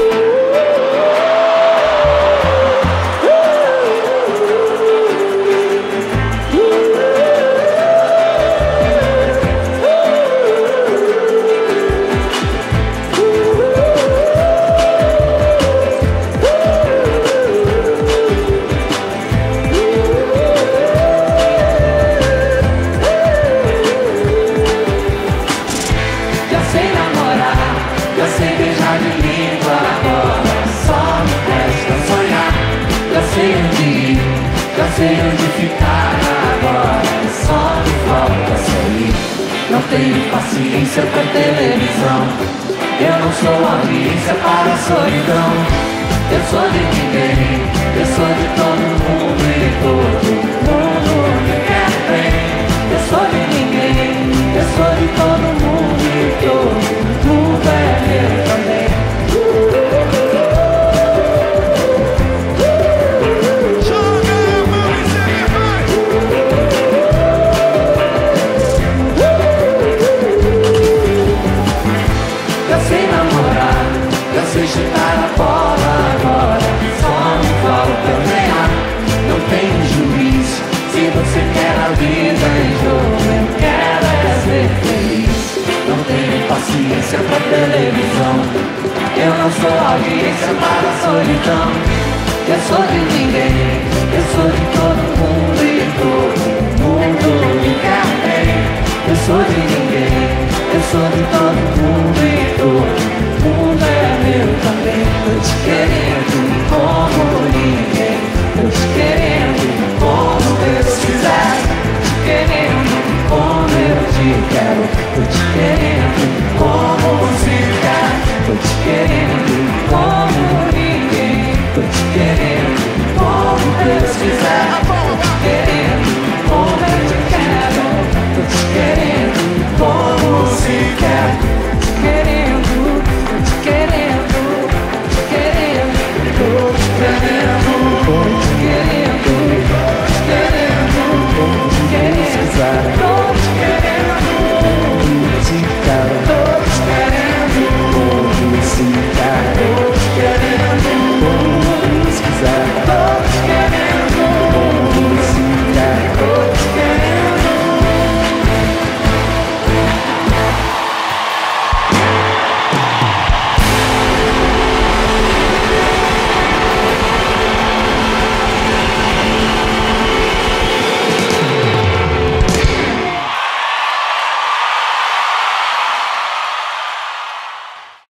Já sei onde ficar agora, só me falta sair. Não tenho paciência pra televisão, eu não sou audiência para a solidão. Eu sou de ninguém, eu sou de todo mundo e todo mundo me quer bem. Eu sou de ninguém, eu sou de todo mundo e todo mundo é meu também. Sei chutar a bola agora, só me falta ganhar. Não tem juiz, se você quer a vida em jogo, eu quero é ser feliz. Não tenho paciência pra televisão, eu não sou audiência para a solidão. Eu sou de ninguém, eu sou de todo mundo e todo mundo me quer bem. Eu sou de ninguém, eu sou de todo mundo e todo mundo é meu também. Tô te querendo como ninguém, tô te querendo como Deus quiser, te querendo como eu te quero, tô te querendo.